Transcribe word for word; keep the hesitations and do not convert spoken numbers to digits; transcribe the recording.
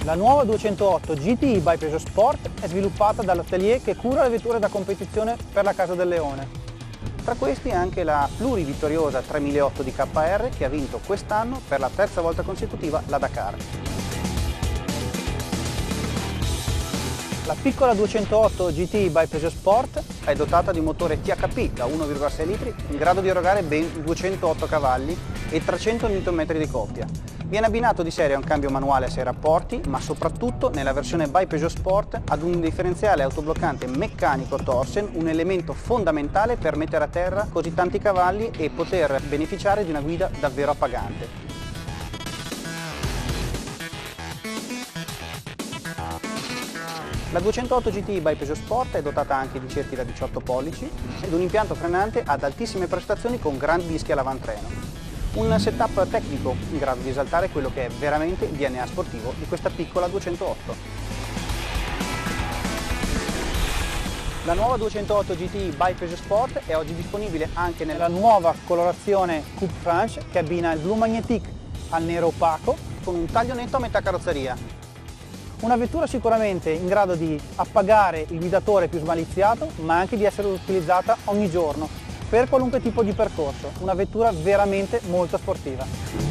La nuova duecentootto G T I by Peugeot Sport è sviluppata dall'atelier che cura le vetture da competizione per la Casa del Leone. Tra questi anche la plurivittoriosa tremilaotto di K R che ha vinto quest'anno per la terza volta consecutiva la Dakar. La piccola duecentootto G T I by Peugeot Sport è dotata di un motore T H P da uno virgola sei litri in grado di erogare ben duecentootto cavalli e trecento newton metri di coppia. Viene abbinato di serie a un cambio manuale a sei rapporti, ma soprattutto nella versione by Peugeot Sport ad un differenziale autobloccante meccanico Torsen, un elemento fondamentale per mettere a terra così tanti cavalli e poter beneficiare di una guida davvero appagante. La duecentootto G T I by Peugeot Sport è dotata anche di cerchi da diciotto pollici ed un impianto frenante ad altissime prestazioni con grandi dischi all'avantreno. Un setup tecnico in grado di esaltare quello che è veramente il D N A sportivo di questa piccola duecentootto. La nuova duecentootto G T I by Peugeot Sport è oggi disponibile anche nella nuova colorazione Coupe Franche che abbina il blu magnétique al nero opaco con un taglio netto a metà carrozzeria. Una vettura sicuramente in grado di appagare il guidatore più smaliziato, ma anche di essere utilizzata ogni giorno per qualunque tipo di percorso, una vettura veramente molto sportiva.